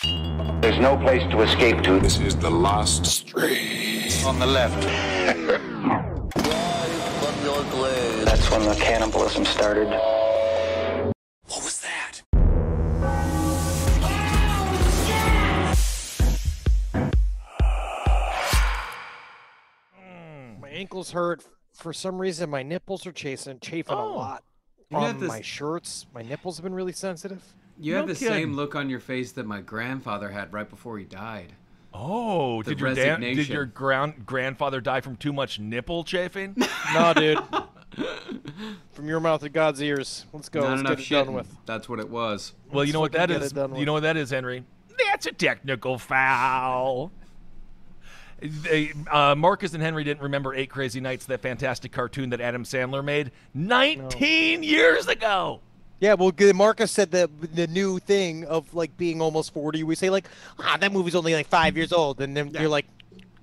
There's no place to escape to. This is the last street. On the left. That's when the cannibalism started. What was that? My ankles hurt. For some reason, my nipples are chafing a lot. On my shirts, my nipples have been really sensitive. You have the same look on your face that my grandfather had right before he died. Oh, did your grandfather die from too much nipple chafing? No, dude. From your mouth to God's ears. Let's go. Not Let's get it done with. That's what it was. Well, you know what that get is? it done with. You know what that is, Henry? That's a technical foul. Marcus and Henry didn't remember 8 Crazy Nights, that fantastic cartoon that Adam Sandler made 19 years ago. Yeah, well, Marcus said the new thing of like being almost 40. We say like, that movie's only like 5 years old, and then you're like,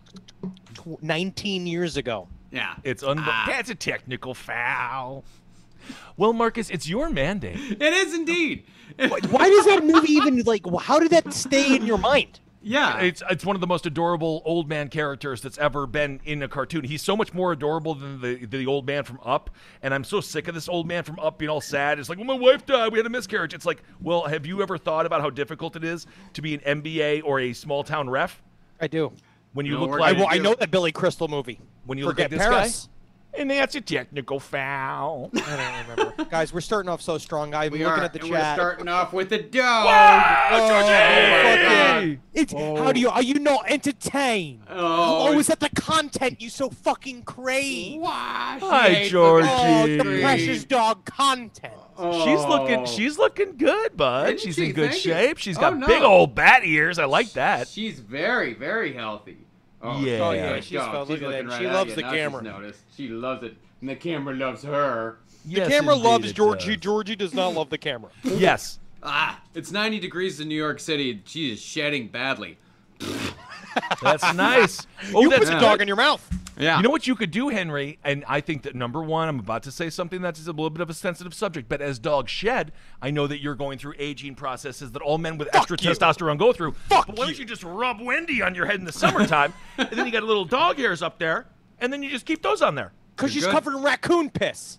19 years ago. Yeah, it's that's a technical foul. Well, Marcus, it's your mandate. It is indeed. Why does that movie even like? How did that stay in your mind? Yeah, it's one of the most adorable old man characters that's ever been in a cartoon. He's so much more adorable than the old man from Up, and I'm so sick of this old man from Up being all sad. It's like, well, my wife died, we had a miscarriage. It's like, well, have you ever thought about how difficult it is to be an MBA or a small town ref? I do. When you look like I know that Billy Crystal movie. When you look at this Paris. guy. And that's a technical foul. I don't remember. Guys, we're starting off so strong. I'm looking at the chat. We're starting off with a dog. How do you? Are you not entertained? Oh, is that the content you so fucking crave? Hi, Georgie. Oh, the precious dog content. Oh. She's looking good, bud. Isn't She's she? in good Thank you. shape. She's got no. big old bat ears. I like that. She's very, very healthy. Yeah. Yeah, she's looking at it. She loves the camera. She loves it, and the camera loves her. The camera loves Georgie. Georgie does not love the camera. Yes. It's 90 degrees in New York City. She is shedding badly. That's nice. Oh, you that's put the dog in your mouth. Yeah. You know what you could do, Henry? And I think that, number one, I'm about to say something that's a little bit of a sensitive subject, but as dogs shed, I know that you're going through aging processes that all men with extra testosterone go through. But why don't you just rub Wendy on your head in the summertime, and then you got little dog hairs up there, and then you just keep those on there. Because she's covered in raccoon piss.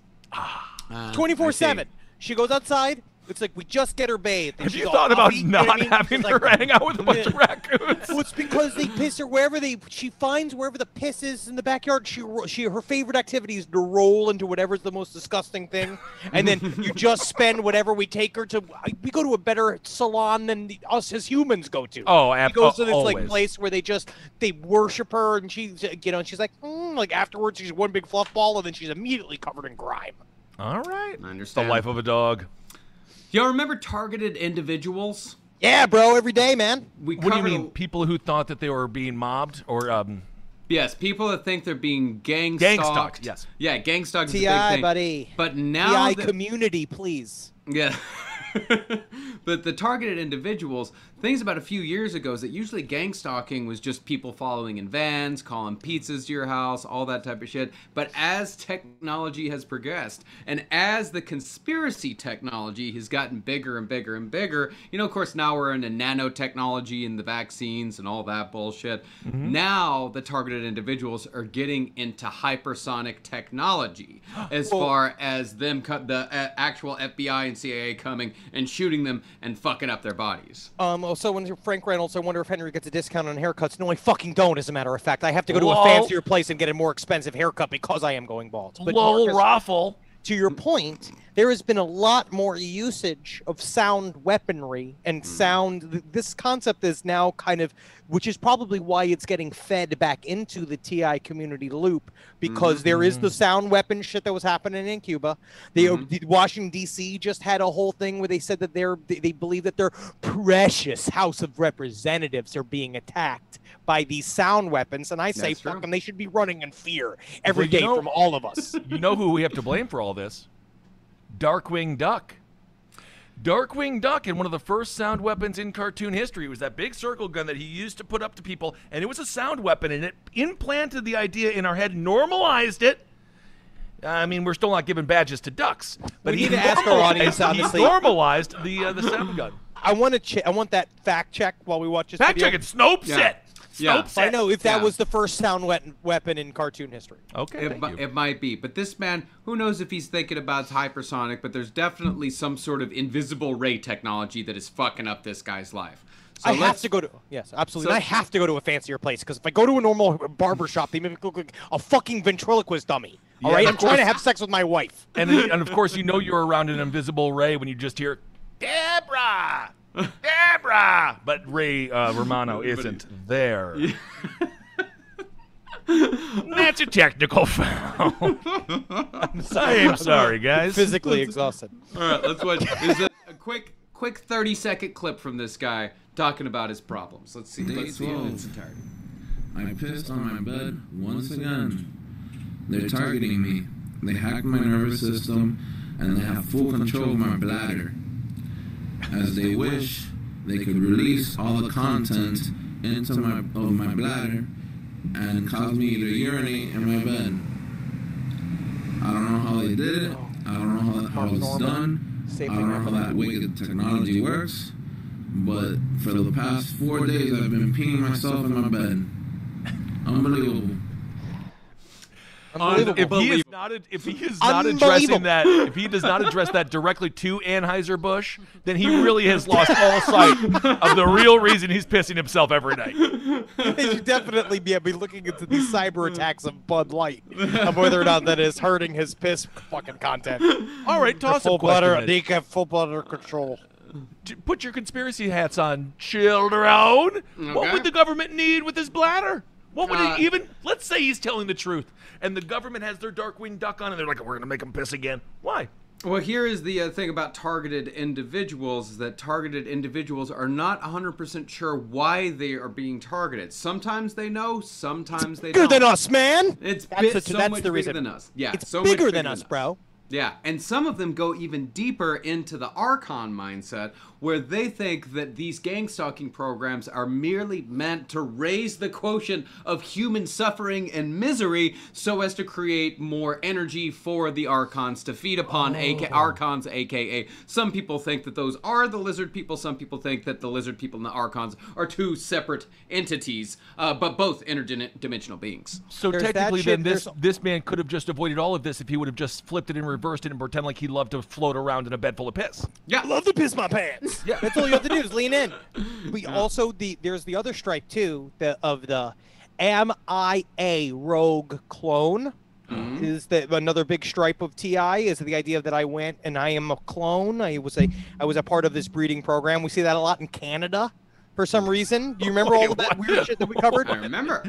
24/7. She goes outside. It's like we just get her bathed. Have you thought about not having her hang out with a bunch of raccoons? Well, it's because they piss her wherever she finds wherever the piss is in the backyard. Her favorite activity is to roll into whatever's the most disgusting thing, and then you just spend whatever we take her to. We go to a better salon than us as humans go to. Oh, she goes to this always. like place where they worship her, and she's she's like afterwards she's one big fluff ball, and then she's immediately covered in grime. All right, I understand. The life of a dog. Y'all remember Targeted Individuals? Yeah, bro, every day, man. What do you mean? People who thought that they were being mobbed, or Yes, people that think they're being gang stalked. Yes. Yeah, gang stalked is a big TI, thing. buddy. But now TI community, please. Yeah. But the Targeted Individuals, things about a few years ago is that usually gang stalking was just people following in vans, calling pizzas to your house, all that type of shit. But as technology has progressed, and as the conspiracy technology has gotten bigger and bigger and bigger, of course, now we're into nanotechnology and the vaccines and all that bullshit. Mm-hmm. Now the Targeted Individuals are getting into hypersonic technology as far as them the actual FBI and CIA coming and shooting them and fucking up their bodies. Also, when Frank Reynolds, I wonder if Henry gets a discount on haircuts. No, I fucking don't, as a matter of fact. I have to go to a fancier place and get a more expensive haircut because I am going bald. But raffle. To your point, there has been a lot more usage of sound weaponry and sound. This concept is now which is probably why it's getting fed back into the TI community loop, because there is the sound weapon shit that was happening in Cuba. Washington, D.C. just had a whole thing where they said that they believe that their precious House of Representatives are being attacked by these sound weapons, and I say, fuck them, they should be running in fear every day from all of us. You know who we have to blame for all this? Darkwing Duck. Darkwing Duck had one of the first sound weapons in cartoon history. It was that big circle gun that he used to put up to people, and it was a sound weapon, and it implanted the idea in our head, normalized it. I mean, we're still not giving badges to ducks, but we need to ask our audience, honestly. He normalized the sound gun. I want to. I want that fact check while we watch this Fact video. check it. Snopes Yeah. it. Yeah. Snopes I it. know if that Yeah. was the first sound weapon in cartoon history. Okay, thank you. It might be, but this man, who knows if he's thinking about hypersonic, but there's definitely some sort of invisible ray technology that is fucking up this guy's life. So I have let's- to go to absolutely. So- And I have to go to a fancier place because if I go to a normal barber shop, they make me look like a fucking ventriloquist dummy. All Yeah, right, of I'm trying to course. have sex with my wife. And of course, you know you're around an invisible Ray when you just hear, Deborah! Deborah! But Ray Romano isn't there. That's a technical foul. I am sorry, guys. Physically exhausted. All right, let's watch. There's a quick 30-second clip from this guy talking about his problems. Let's see. Let's see it in its entirety. I pissed on my bed once again. They're targeting me. They hacked my nervous system, and they have full control of my bladder. As they wish, they could release all the content into my bladder and cause me to urinate in my bed. I don't know how they did it. I don't know how it's done. I don't know how that wicked technology works. But for the past 4 days, I've been peeing myself in my bed. Unbelievable. If he is not addressing that, if he does not address that directly to Anheuser-Busch, then he really has lost all sight of the real reason he's pissing himself every night. You should definitely be looking into these cyber attacks of Bud Light, of whether or not that is hurting his piss fucking content. All right, toss Full a question. bladder, then. decaf, full bladder control. Put your conspiracy hats on, children. What would the government need with his bladder? What would it even? Let's say he's telling the truth, and the government has their Darkwing Duck on, and they're like, "We're gonna make him piss again." Why? Well, here is the thing about targeted individuals, is that targeted individuals are not 100% sure why they are being targeted. Sometimes they know, sometimes they don't. Bigger than us, man. It's That's so the much reason. bigger than us. Yeah, It's so much bigger than us, bro. Yeah, and some of them go even deeper into the Archon mindset, where they think that these gang stalking programs are merely meant to raise the quotient of human suffering and misery so as to create more energy for the Archons to feed upon, Archons, aka some people think that those are the lizard people, some people think that the lizard people and the Archons are two separate entities, but both interdimensional beings. So There's that technically, shit, then there's- this man could have just avoided all of this if he would have just flipped it and reversed it and pretend like he loved to float around in a bed full of piss. Yeah. I love to piss my pants. Yeah, that's all you have to do is lean in. We also there's the other stripe too, of the am I a rogue clone? Is that another big stripe of TI? Is the idea that I went and I am a clone? I was a part of this breeding program. We see that a lot in Canada for some reason. Do you remember all of that weird shit that we covered? I remember.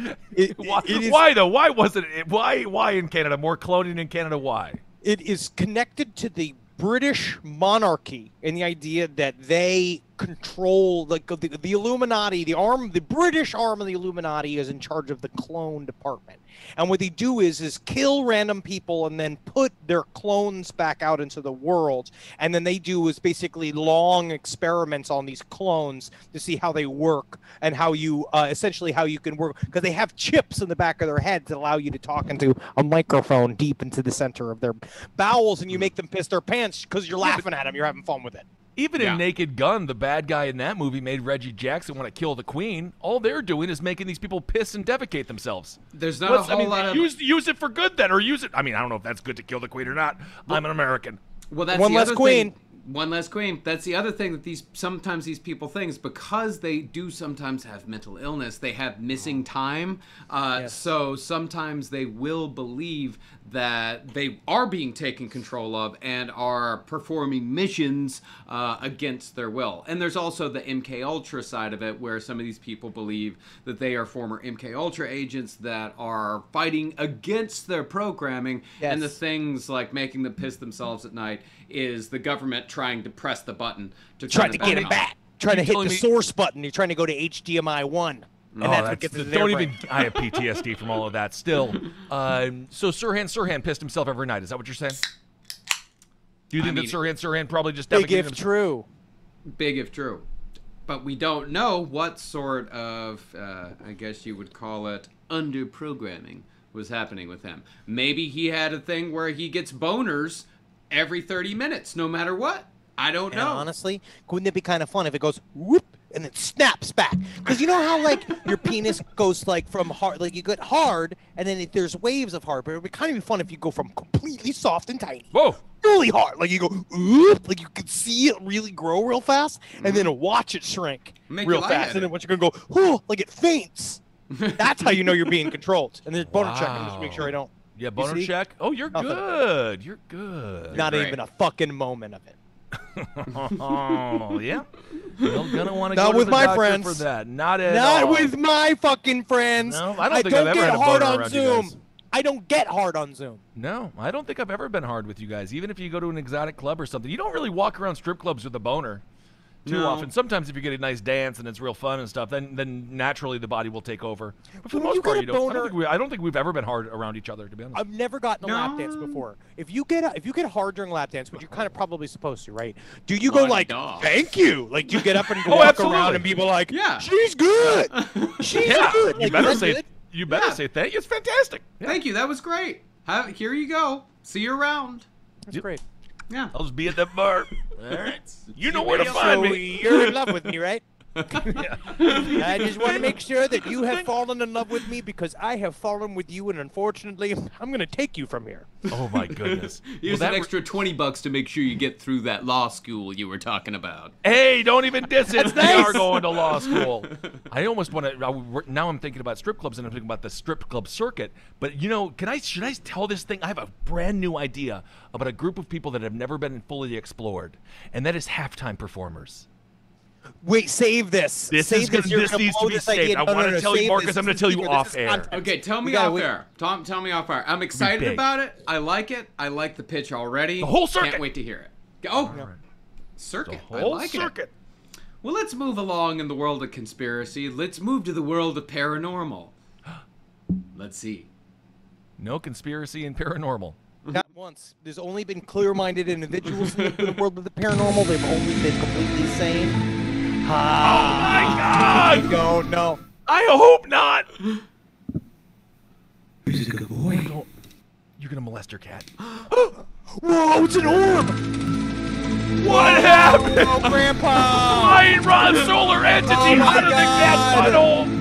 Why though? Why wasn't it? Why in Canada? More cloning in Canada? Why? It is connected to the British monarchy and the idea that they control the Illuminati, the British arm of the Illuminati is in charge of the clone department. And what they do is kill random people and then put their clones back out into the world. And then they do is basically long experiments on these clones to see how they work and how you essentially how you can work, because they have chips in the back of their heads that allow you to talk into a microphone deep into the center of their bowels, and you make them piss their pants because you're laughing at them, you're having fun with it. Even in Naked Gun, the bad guy in that movie made Reggie Jackson want to kill the queen. All they're doing is making these people piss and defecate themselves. There's not a whole lot of... Use it for good then, or use it... I mean, I don't know if that's good to kill the queen or not. I'm an American. Well, that's One the less other queen. thing. One less queen. That's the other thing that sometimes these people think is because they do sometimes have mental illness, they have missing time. So sometimes they will believe that they are being taken control of and are performing missions against their will. And there's also the MK Ultra side of it, where some of these people believe that they are former MK Ultra agents that are fighting against their programming. Yes. And the things like making them piss themselves at night is the government trying to press the button to Trying to get turn him off. back. Trying to hit telling the me- source button. You're trying to go to HDMI 1. And that's what gets into their don't brain. even. I have PTSD from all of that. Still, so Sirhan pissed himself every night. Is that what you're saying? Do you think mean, that Sirhan probably just Big defecated if himself? true. Big if true. But we don't know what sort of, I guess you would call it, under-programming was happening with him. Maybe he had a thing where he gets boners every 30 minutes, no matter what. I don't And know. honestly, wouldn't it be kind of fun if it goes whoop and then snaps back? Because you know how like your penis goes like from hard, like you get hard, and then there's waves of hard. But it would kind of be fun if you go from completely soft and tiny, Whoa. really hard, like you go whoop, like you can see it really grow real fast, and then watch it shrink Make real you fast, lightheaded. and then once you're gonna go whoo, like it faints. That's how you know you're being controlled. And there's boner check. Just make sure I don't. Yeah, boner see? check. Oh, you're Nothing. good. You're good. Not great. even a fucking moment of it. Oh, yeah. You're gonna want to Not go to with the my doctor friends. for that. Not at Not all. with my fucking friends. No, I don't think I've ever get had a hard boner on around you Zoom. guys. I don't get hard on Zoom. No, I don't think I've ever been hard with you guys. Even if you go to an exotic club or something, you don't really walk around strip clubs with a boner too No. often. Sometimes if you get a nice dance and it's real fun and stuff, then naturally the body will take over. But for the When most you part, get you a don't. boner- I don't think we've ever been hard around each other, to be honest. I've never gotten a lap No. dance before. If you get hard during lap dance, which you're kind of probably supposed to, right? Do you go like, duh. thank you? Like, do you get up and Oh, walk absolutely. around and people like, Yeah. she's good. She's Yeah, good. you Like, better that's say good. you better Yeah. say thank you. It's fantastic. Yeah. Thank you. That was great. Here you go. See you around. That's Yep. great. Yeah. I'll just be at the bar. All right. You know where to find So me. you're in love with me, right? Yeah. I just want to make sure that you have fallen in love with me because I have fallen with you, and unfortunately, I'm going to take you from here. Oh my goodness. Here's Well, an that extra $20 to make sure you get through that law school you were talking about. Hey, don't even diss it. We nice. are going to law school. I almost want to. Now I'm thinking about strip clubs and I'm thinking about the strip club circuit. But you know, should I tell this thing? I have a brand new idea about a group of people that have never been fully explored, and that is halftime performers. Wait, save this. This save is gonna- You're this gonna needs to blow be this saved. idea. I No, wanna no, tell you save more this. 'cause I'm gonna This tell is you secret. This off is air. content. Okay, tell me We gotta off wait. air. Tom, tell me off air. I'm excited big. about it. I like it. I like the pitch already. The whole circuit. Can't wait to hear it. Oh, The circuit. whole I like circuit. it. Well, let's move along in the world of conspiracy. Let's move to the world of paranormal. Let's see. No conspiracy and paranormal. Not once. There's only been clear-minded individuals in the world of the paranormal. They've only been completely sane. Oh my I God! don't know. I hope not. He's a good boy. Don't- You're gonna molest your cat. Whoa, it's an orb! What happened? Oh, Grandpa! Flying rod solar entity Oh my out of the cat's God. butthole.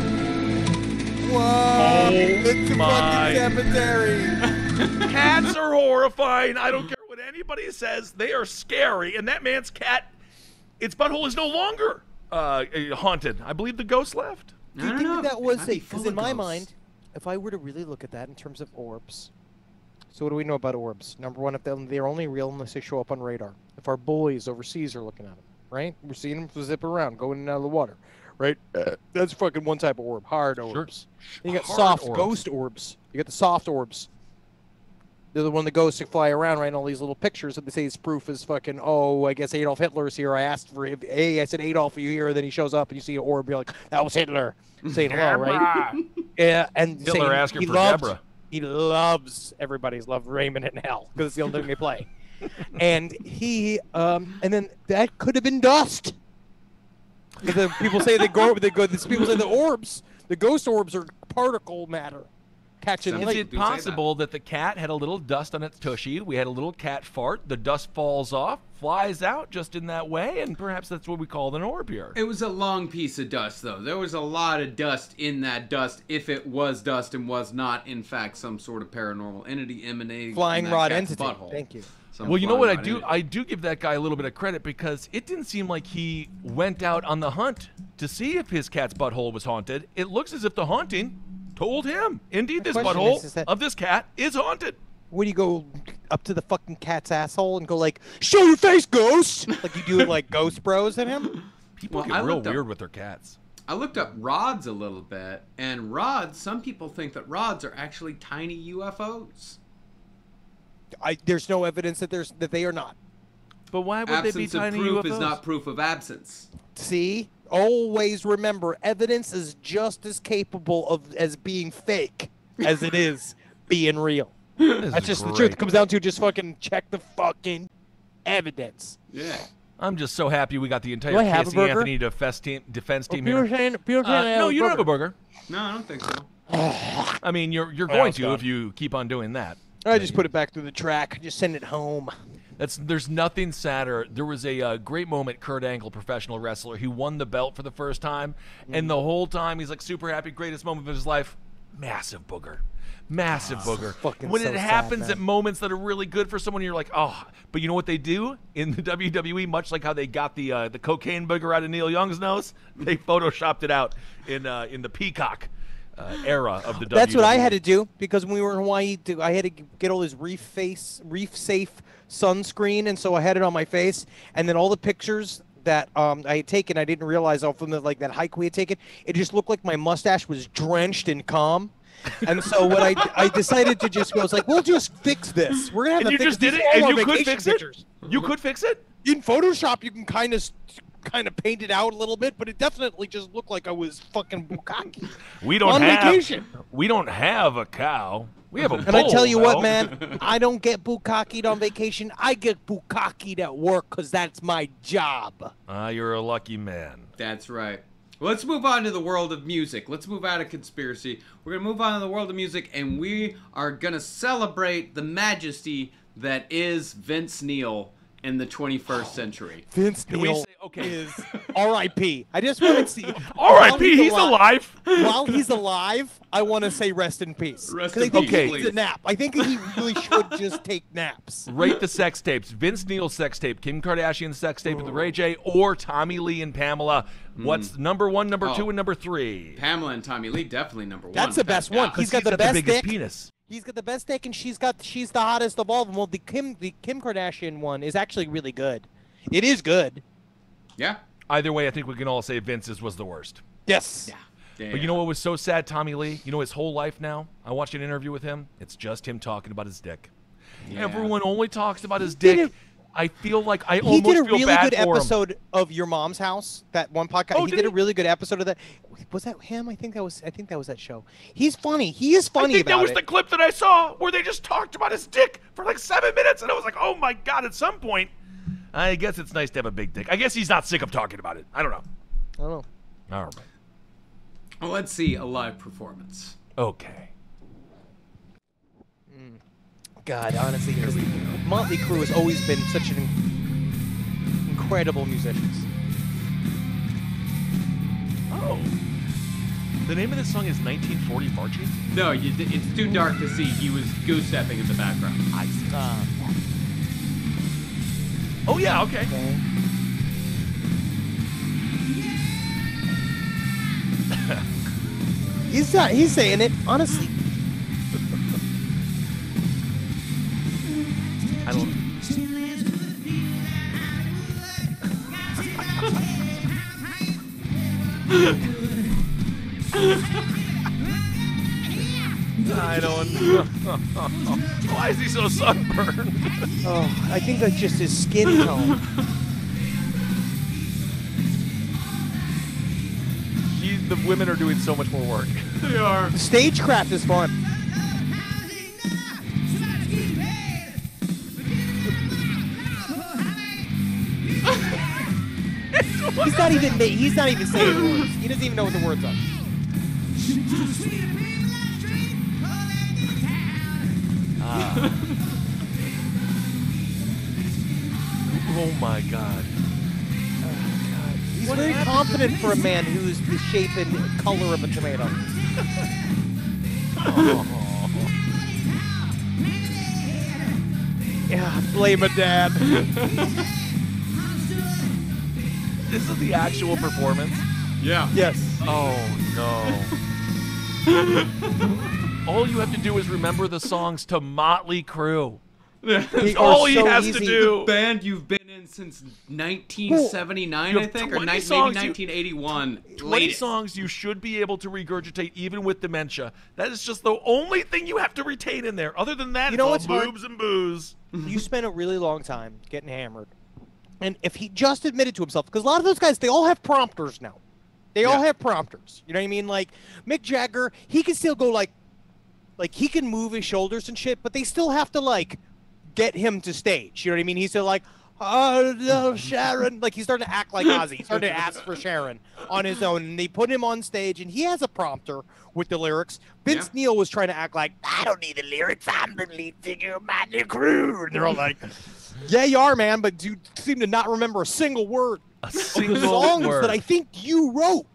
Whoa! It's a my. fucking cemetery! Cats are horrifying. I don't care what anybody says. They are scary. And that man's cat, its butthole is no longer haunted. I believe the ghost left. Do you I think don't know. that was Might be because full in of my ghosts. mind, if I were to really look at that in terms of orbs, so what do we know about orbs? Number one, if they're only real unless they show up on radar. If our boys overseas are looking at them, right? We're seeing them zip around, going in and out of the water, right? That's fucking one type of orb, hard orbs. Then you got Hard soft orbs. ghost orbs. You got the soft orbs. They're the one that goes to fly around, right? All these little pictures that they say is proof is fucking, oh, I guess Adolf Hitler's here. I asked for, hey, I said Adolf, are you here? And then he shows up and you see an orb, you're like, that was Hitler. Saying hello, right? Yeah, and Hitler saying asking he for loves, Deborah. He loves everybody's love Raymond in Hell because it's the only thing they play. And he, and then that could have been dust. 'Cause the people say people say the orbs, the ghost orbs are particle matter catching Sounds Is light. it do say that. possible that the cat had a little dust on its tushy? We had a little cat fart. The dust falls off, flies out just in that way, and perhaps that's what we call an orb here. It was a long piece of dust, though. There was a lot of dust in that dust, if it was dust and was not, in fact, some sort of paranormal entity emanating Flying from that rod cat's entity. butthole. Thank you. Some Well, you know what I flying do? rod I do give that guy a little bit of credit because it didn't seem like he went out on the hunt to see if his cat's butthole was haunted. It looks as if the haunting told him, indeed, this question butthole is that- of this cat is haunted. When you go up to the fucking cat's asshole and go like, show your face, ghost! Like you do it like Ghost Bros in him? People Well, I get real looked up- weird with their cats. I looked up rods a little bit, and rods, some people think that rods are actually tiny UFOs. There's no evidence that they are not. But why would they be Absence of tiny proof UFOs? is not proof of absence. See? Always remember, evidence is just as capable of as being fake as it is being real. This That's is just the great. truth. It comes down to just fucking check the fucking evidence. Yeah. I'm just so happy we got the entire Do I have a Casey burger? Anthony defense team People are here. saying, No, you don't have a burger. No, I don't think so. I mean, you're Oh, going it's to gone. if you keep on doing that. I just put it back through the track. Just send it home. There's nothing sadder. There was a great moment. Kurt Angle, professional wrestler, he won the belt for the first time, and the whole time he's like super happy, greatest moment of his life. Massive booger. Massive booger. When so it sad, happens man. at moments that are really good for someone, you're like, oh. But you know what they do in the WWE? Much like how they got the cocaine booger out of Neil Young's nose, they photoshopped it out in the Peacock era of the WWE. That's what I had to do because when we were in Hawaii, I had to get all this reef safe sunscreen, and so I had it on my face. And then all the pictures that I had taken, I didn't realize from that hike we had taken, it just looked like my mustache was drenched in calm. And so what I decided to just go, I was like, we'll just fix this. We're gonna have And to you fix just did these it, are all and our you could vacation fix it. pictures. You could fix it. In Photoshop, you can kind of paint it out a little bit, but it definitely just looked like I was fucking bukkake. We don't on have. vacation. We don't have a cow. We have a bull. And I tell you though. what, man, I don't get bukkakeed on vacation. I get bukkakeed at work because that's my job. You're a lucky man. That's right. Well, let's move on to the world of music. Let's move out of conspiracy. We're going to move on to the world of music, and we are going to celebrate the majesty that is Vince Neil in the 21st century. Vince we Neil say- okay. is R.I.P. I just want to see. R.I.P. He's alive. While he's alive, I want to say rest in peace. Rest 'Cause I in think peace, he needs please. a nap. I think he really should just take naps. Rate the sex tapes. Vince Neil's sex tape, Kim Kardashian's sex tape with Ray J, or Tommy Lee and Pamela. What's number 1, number 2, and number 3? Pamela and Tommy Lee, definitely number 1. That's the best one. Yeah. He's got the best biggest dick. penis. He's got the best dick, and she's the hottest of all of them. Well, the Kim Kardashian one is actually really good. It is good. Yeah. Either way, I think we can all say Vince's was the worst. Yes. Yeah. But you know what was so sad, Tommy Lee? You know his whole life now? I watched an interview with him. It's just him talking about his dick. Yeah. Everyone only talks about his did dick. it- I feel like I He almost did a feel really bad good for him. episode of Your Mom's House. That one podcast. Oh, he did did a he? really good episode of that. Was that him? I think that was that show. He's funny. He is I funny think that about was it. the clip that I saw where they just talked about his dick for like 7 minutes, and I was like, oh my god, at some point. I guess it's nice to have a big dick. I guess he's not sick of talking about it. I don't know. I don't know. All right. Well, let's see a live performance. Okay. God, honestly, because Motley Crue has always been such an incredible musicians. Oh. The name of this song is 1940 Marching? No, it's too dark to see. He was goose stepping in the background. I see. Oh, yeah, okay. He's saying it, honestly. I don't. I don't know. Why is he so sunburned? Oh, I think that's just his skin tone. The women are doing so much more work. They are. Stagecraft is fun. He's not even saying words. He doesn't even know what the words are. Oh my god. He's very confident for a man who's the shape and color of a tomato. Yeah, blame a dad. This is the actual performance. Yeah. Yes. Oh no. All you have to do is remember the songs to Motley Crue. That's They all are he so has easy. to do. Band you've been in since 1979, You I have think, or 20 maybe songs 1981. 20 Latest. songs you should be able to regurgitate even with dementia. That is just the only thing you have to retain in there. Other than that, You know it's what's all hard? boobs and booze. You spent a really long time getting hammered. And if he just admitted to himself, because a lot of those guys, they all have prompters now. They all have prompters. You know what I mean? Like Mick Jagger, he can still go like he can move his shoulders and shit, but they still have to like get him to stage. You know what I mean? He's still like, oh no, Sharon. Like he's starting to act like Ozzy. He's starting to ask for Sharon on his own. And they put him on stage and he has a prompter with the lyrics. Vince Neil was trying to act like, I don't need the lyrics. I'm the lead singer of Motley Crue. And they're all like, Yeah, you are, man, but you seem to not remember a single word A of the single songs word. that I think you wrote.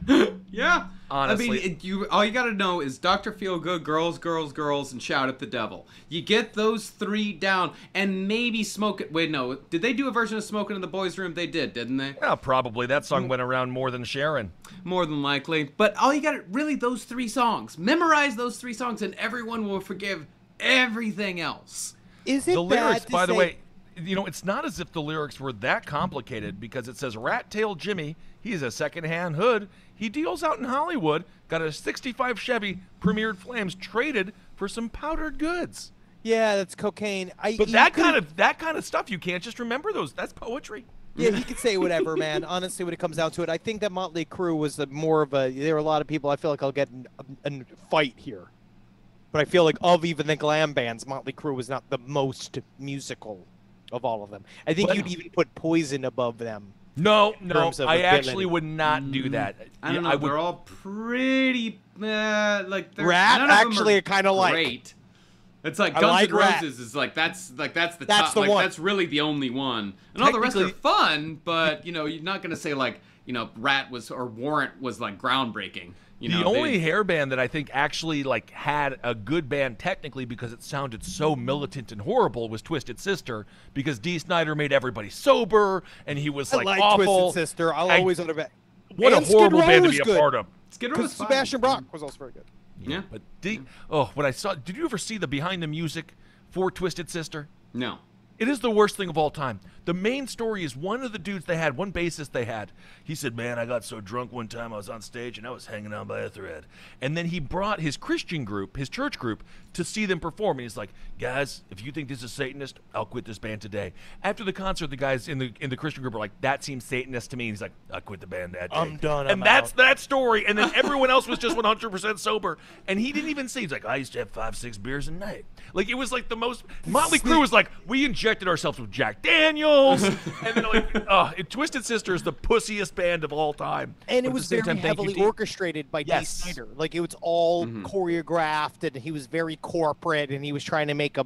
Yeah. Honestly. I mean, all you gotta know is Dr. Feelgood, Girls, Girls, Girls, and Shout at the Devil. You get those three down, and maybe Smoke It. Wait, no. Did they do a version of Smoking in the Boys' Room? They did, didn't they? Yeah, probably. That song went around more than Sharon. More than likely. But all you gotta, really, those three songs. Memorize those three songs, and everyone will forgive everything else. Is it The lyrics, bad to by the say- way, it's not as if the lyrics were that complicated because it says Rat Tail Jimmy, he's a secondhand hood. He deals out in Hollywood, got a 65 Chevy premiered flames traded for some powdered goods. Yeah, that's cocaine. But that kind of stuff, you can't just remember those. That's poetry. Yeah, he could say whatever, man. Honestly, when it comes down to it, I think that Motley Crue was more of a. There were a lot of people. I feel like I'll get in a fight here, but I feel like of even the glam bands, Motley Crue was not the most musical of all of them. I think But- you'd even put Poison above them. No, terms of I ability. actually would not do that. I don't know. I would, They're all pretty, like they're Rat none of them actually are I kinda like. Great. It's like I Guns like N' Rat. Roses is like that's the That's top. the like one. that's really the only one. And all the rest are Technically- fun, but you're not gonna say like Rat was or Warrant was like groundbreaking. the only hair band that I think actually like had a good band technically because it sounded so militant and horrible was Twisted Sister because Dee Snider made everybody sober and he was I like like awful. Twisted Sister. I'll I- always want to. What a And Skid horrible Row band to was be a good. part of. Skid Row Because was fine. Sebastian Bach was also very good. Yeah. But when I saw, did you ever see the behind the music for Twisted Sister? No. It is the worst thing of all time. The main story is one of the dudes they had, one bassist they had. He said, man, I got so drunk one time I was on stage and I was hanging on by a thread. And then he brought his Christian group, his church group, to see them perform. And he's like, guys, if you think this is Satanist, I'll quit this band today. After the concert, the guys in the Christian group are like, that seems Satanist to me. And he's like, I quit the band that day. I'm done, And I'm that's out. that story. And then everyone else was just 100% sober. And he didn't even say, he's like, I used to have 5-6 beers a night. Like, it was like the most, Motley Crue was like, we injected ourselves with Jack Daniels. And then like, Twisted Sister is the pussiest band of all time. And But it at was the same very time, thank you, heavily Dee. orchestrated by Dee Yes. Snider. Like it was all choreographed, and he was very corporate, and he was trying to make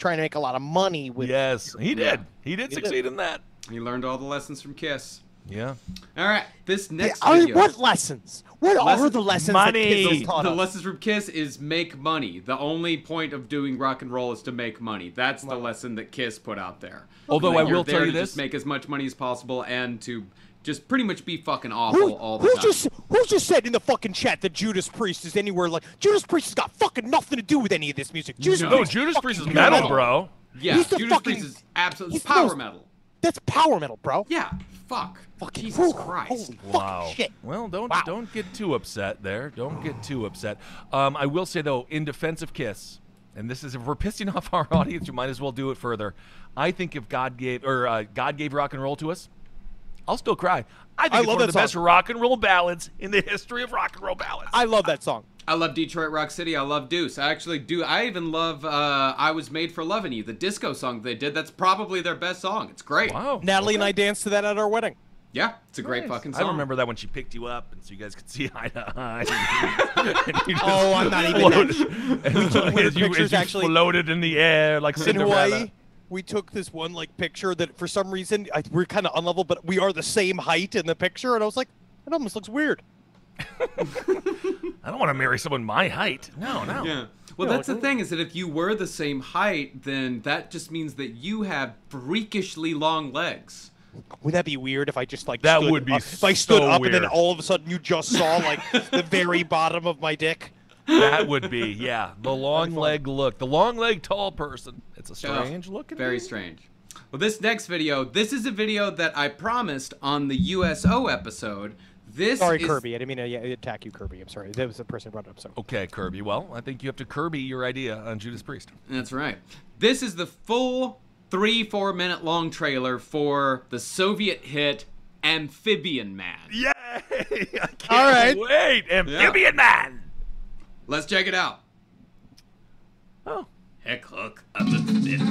a lot of money with. Yes, he did. Yeah. He did He succeed in that. He learned all the lessons from Kiss. Yeah. All right, this next Yeah, video. what lessons? What are Lessons- the lessons Money. that Kiss taught The us? lessons from Kiss is make money. The only point of doing rock and roll is to make money. That's the lesson that Kiss put out there. Although Like, I you're will tell there you to this. just make as much money as possible and to just pretty much be fucking awful all the who time. just said in the fucking chat that Judas Priest is anywhere like Judas Priest has got fucking nothing to do with any of this music? Judas No. No, Priest Judas fucking Priest is pure metal, bro. Yeah, He's the Judas fucking- Priest is absolutely he's the power most- metal. That's power metal, bro. Yeah, fuck. Fucking Jesus whew, Christ. Holy Wow. fucking shit. Well, don't Wow. don't get too upset there. Don't get too upset. I will say though, in defense of Kiss, and this is if we're pissing off our audience, you might as well do it further. I think if God gave rock and roll to us, I'll still cry. I think I it's love one of that the best song. rock and roll ballads in the history of rock and roll ballads. I love that song. I love Detroit Rock City. I love Deuce. I actually do. I even love I Was Made for Loving You, the disco song they did. That's probably their best song. It's great. Wow. Natalie and I danced to that at our wedding. Yeah, it's a great Nice. fucking song. I remember that when she picked you up, and so you guys could see eye to eye. And you just Oh, I'm not even floated- and so One of the as you pictures actually- floated in the air like In Cinderella. Hawaii, we took this one like picture that for some reason we're kind of unlevel, but we are the same height in the picture, and I was like, it almost looks weird. I don't want to marry someone my height. No. Yeah. Well, Yeah, that's the like- thing is that if you were the same height, then that just means that you have freakishly long legs. Wouldn't that be weird if I just like That stood would be up, if I stood so up and then weird. all of a sudden you just saw like the very bottom of my dick? That would be, yeah, the long leg look. The long leg tall person. It's a strange looking. Very dude. strange. Well, this next video, this is a video that I promised on the USO episode. This Sorry, is, Kirby. I didn't mean to attack you, Kirby. I'm sorry. That was the person who brought it up. So Okay, Kirby. Well, I think you have to Kirby your idea on Judas Priest. That's right. This is the full 3-4 minute long trailer for the Soviet hit Amphibian Man. Yay! I can't All right. wait. Amphibian Man. Let's check it out. Oh. Heck hook of the fit.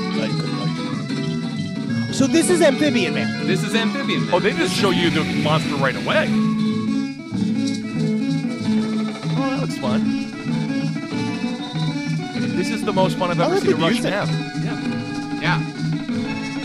So this is Amphibian Man. This is Amphibian Man. Oh, they just show you the monster right away. Oh, that looks fun. This is the most fun I've I ever love seen a the Russian music. have. Yeah. Yeah.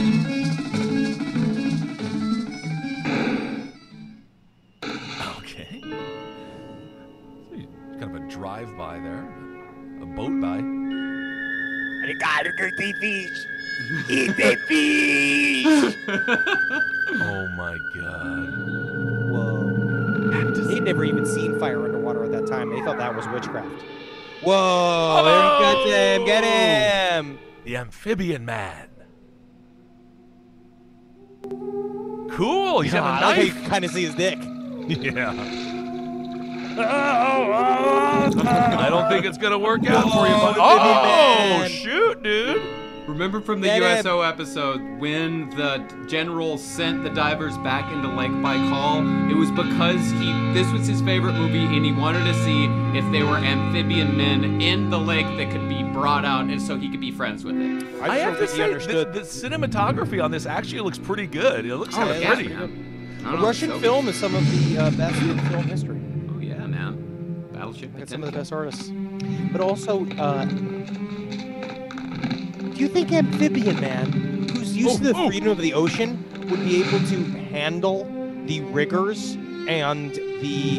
Okay. So kind of a drive-by there, a boat by. I gotta go see fish. Eat the fish. Oh my God. Whoa. They'd never even seen fire underwater at that time. They thought that was witchcraft. Whoa! There he gets him. Get him. The Amphibian Man. Cool. He's got a I like how you knife. can kind of see his dick. Yeah. I don't think it's gonna work out for you, buddy. Oh, man. shoot, dude. Remember from the Get USO episode when the general sent the divers back into Lake Baikal? It was because this was his favorite movie and he wanted to see if there were amphibian men in the lake that could be brought out and so he could be friends with it. I have to say, understood. the cinematography on this actually looks pretty good. It looks kind of yeah. pretty. The Russian film is some of the best in film history. Oh yeah, man. Battleship. Got some of the best artists. But also, do you think Amphibian Man, who's used to the freedom of the ocean, would be able to handle the rigors and the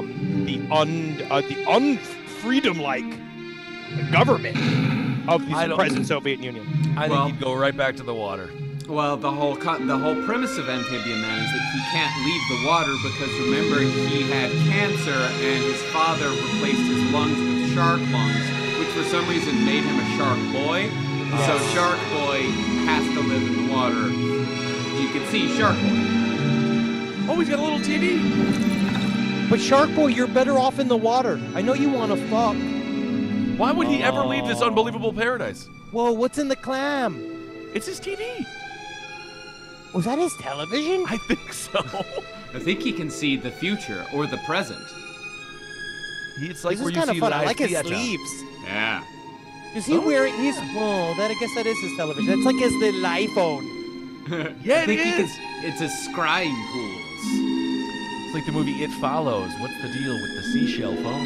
unfreedom-like government of the present Soviet Union? I think he'd go right back to the water. Well, the whole premise of Amphibian Man is that he can't leave the water because remember he had cancer and his father replaced his lungs with shark lungs, which for some reason made him a shark boy. So Shark Boy has to live in the water. You can see Shark Boy. Oh, he's got a little TV. But Shark Boy, you're better off in the water. I know you want to fuck. Why would he ever leave this unbelievable paradise? Whoa, what's in the clam? It's his TV. Was that his television? I think so. I think he can see the future or the present. It's like This where is you kind of see fun. I live like his theater. sleeves. Yeah. Is he wearing? He's. Whoa, I guess that is his television. That's like his little iPhone. Yeah, I think it is. it's a scrying pools. It's like the movie It Follows. What's the deal with the seashell phone?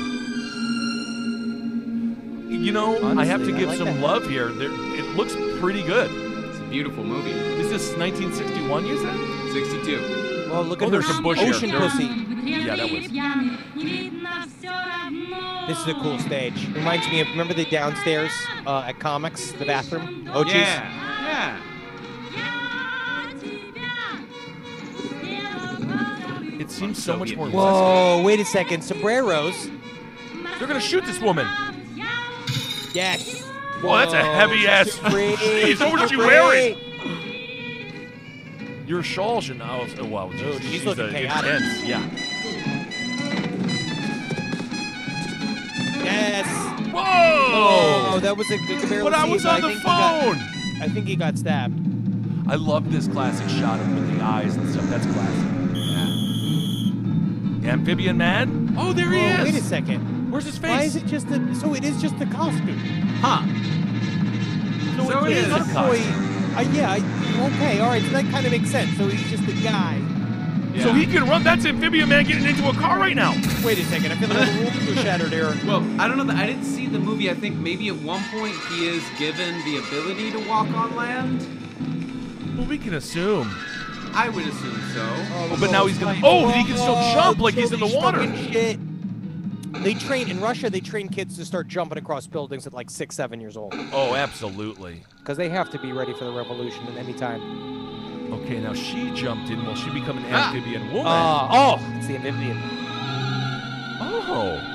You know, I have to Honestly, I give like some that. love here. It looks pretty good. It's a beautiful movie. Is this 1961, you said? 62. Well, look Oh, at there's her some bush here. ocean There's- pussy. Yeah, that was. This is a cool stage. Reminds me of remember the downstairs at Comics, the bathroom. Oh, jeez. Yeah. It seems so much more. Whoa, wait a second. Sombreros. They're gonna shoot this woman. Yes. Whoa, that's a heavy ass. Jeez, what was she wearing? Your shawl should now. Oh, wow, Dude, she's looking chaotic. intense. Yeah. Yes. Whoa! Oh, that was a good barely But I see, was but on the think he got- phone. I think he got stabbed. I love this classic shot of him with the eyes and stuff. That's classic. Yeah. Amphibian Man? Oh, there he is. Wait a second. Where's his face? Why is it just a? So it is just a costume. Huh. So it is. a Boy, costume. okay, all right. So that kind of makes sense. So he's just a guy. So he can run. That's Amphibian Man getting into a car right now. Wait a second. I feel like all the rules were shattered here. Well, I don't know. I didn't see the movie. I think maybe at one point he is given the ability to walk on land. Well, we can assume. I would assume so. But now he's gonna. Oh, he can still jump like he's in the these water. fucking Shit. They train in Russia. They train kids to start jumping across buildings at like 6, 7 years old Oh, absolutely. because they have to be ready for the revolution at any time. Okay, now she jumped in. Will she become an amphibian woman? It's the amphibian. Oh.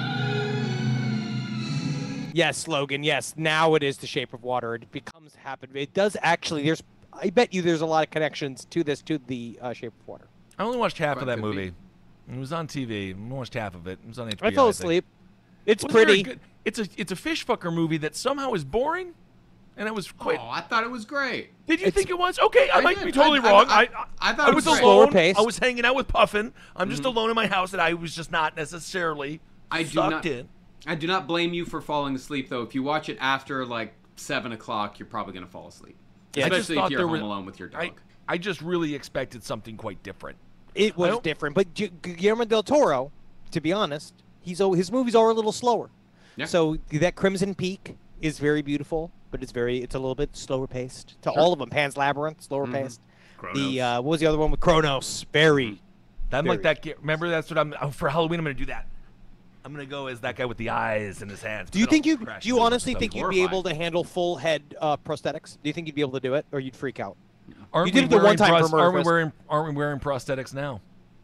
Yes, Logan. Yes, now it is the Shape of Water. It becomes happen. It does actually. I bet you there's a lot of connections to this to the Shape of Water. I only watched half of Quite that could be. movie. It was on TV. I watched half of it. It was on HBO. I fell think. asleep. It's Wasn't there a pretty. good- It's a fish fucker movie that somehow is boring, and it was quite. Oh, I thought it was great. Did you think it was? Okay, I might did. be totally I- wrong. I thought I it was was great. Slower alone. paced. I was hanging out with Puffin. I'm just alone in my house, and I was just not necessarily I do sucked not. in. I do not blame you for falling asleep though. If you watch it after like 7 o'clock, you're probably gonna fall asleep. Yeah, I just Especially thought if you're there home was- alone with your dog. I just really expected something quite different. It I was don't- different, but Guillermo del Toro, to be honest, his movies are a little slower. Yeah. So that Crimson Peak is very beautiful, but it's a little bit slower paced. To all of them, Pan's Labyrinth, slower paced. The Kronos. what was the other one with Kronos? Very, I'm Very like that. Remember, that's what for Halloween. I'm gonna do that. I'm gonna go as that guy with the eyes in his hands. Do you think you? crash Do you into honestly stuff. think you'd be able to handle full head prosthetics? Do you think you'd be able to do it, or you'd freak out? Aren't You did we it the one wearing time for aren't we Murderfist. wearing prosthetics now?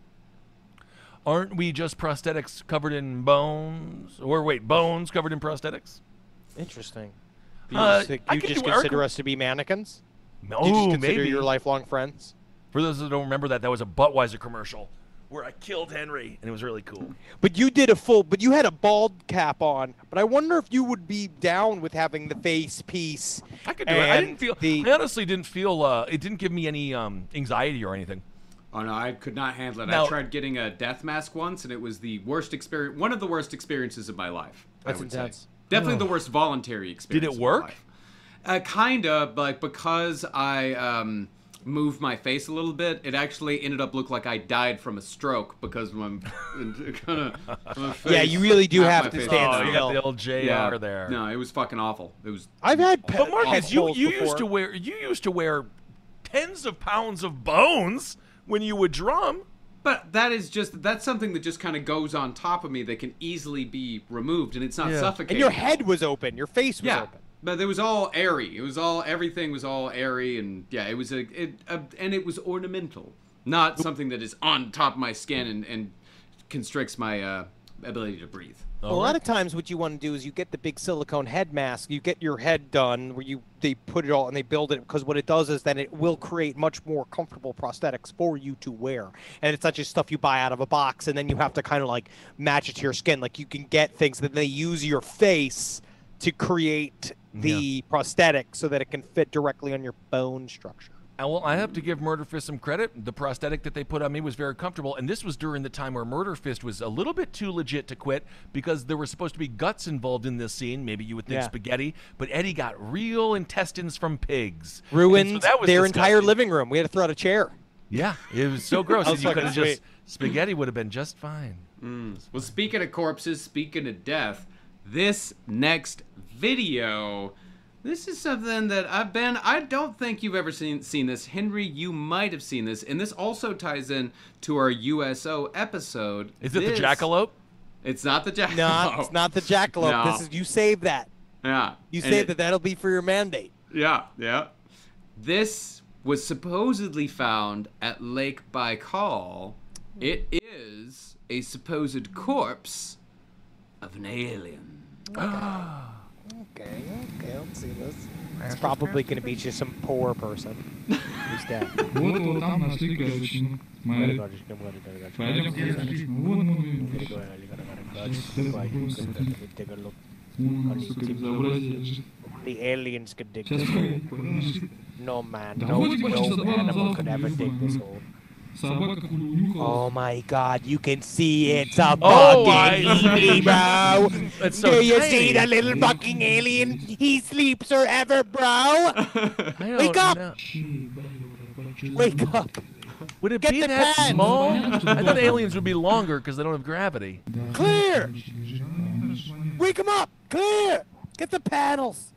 Aren't we just prosthetics covered in bones? Or wait, bones covered in prosthetics? Interesting. I You can just do consider us to be mannequins? Oh, You just consider maybe. your lifelong friends? For those that don't remember that was a Budweiser commercial where I killed Henry, and it was really cool. But you had a bald cap on. But I wonder if you would be down with having the face piece. I could do it. I didn't feel. The, I honestly didn't feel. It didn't give me any anxiety or anything. Oh no, I could not handle it. Now- I tried getting a death mask once, and it was the worst experience. One of the worst experiences of my life. That's I would intense. say. Definitely the worst voluntary experience. Did it of my work? life. Kinda, like because I moved my face a little bit, it actually ended up look like I died from a stroke because my kind of. Yeah, you really do half have my to face stand was Oh, out. you got the old JR Yeah, there. No, it was fucking awful. It was. I've had But Marcus, you holes used before. to wear tens of pounds of bones when you would drum. But that's something that just kind of goes on top of me that can easily be removed, and it's not Yeah. suffocating. And your head was open. Your face was Yeah, open. but it was all airy. Everything was all airy, and yeah, it was and it was ornamental, not something that is on top of my skin and constricts my ability to breathe. A lot of times what you want to do is you get the big silicone head mask, you get your head done where they put it all and they build it, because what it does is then it will create much more comfortable prosthetics for you to wear. And it's not just stuff you buy out of a box and then you have to kind of like match it to your skin. Like you can get things that they use your face to create the prosthetic so that it can fit directly on your bone structure. Well, I have to give Murder Fist some credit. The prosthetic that they put on me was very comfortable, and this was during the time where Murder Fist was a little bit too legit to quit because there were supposed to be guts involved in this scene. Maybe you would think spaghetti, but Eddie got real intestines from pigs. Ruined And so that was their disgusting. entire living room. We had to throw out a chair. Yeah, it was so gross. That was You could fucking have just spaghetti would have been just fine. Well, speaking of corpses, speaking of death, this next video. This is something that I don't think you've ever seen this. Henry, you might have seen this. And this also ties in to our USO episode. Is it the jackalope? It's not the jackalope. No, it's not the jackalope. No. This is, you save that. Yeah. You And save that. That'll be for your mandate. Yeah, yeah. This was supposedly found at Lake Baikal. It is a supposed corpse of an alien. Okay, let's see this. It's probably going to be just some poor person who's dead. Вот его там нашли, короче. Смотри. Пойдем, короче. Вон, сука, безобразие. The aliens could dig Сейчас this hole. нашли. No man, Да no, вот типа часа no два animal назад. could ever dig this hole. Собака хуй унюхала. Oh my god, you can see it's a Oh, fucking alien, bro. That's so Do you tiny. see the little fucking alien? He sleeps forever, bro. I don't Wake up! know. Wake up. Would it Get be the that pen. small? I thought aliens would be longer because they don't have gravity. Clear. Wake him up. Clear. Get the paddles.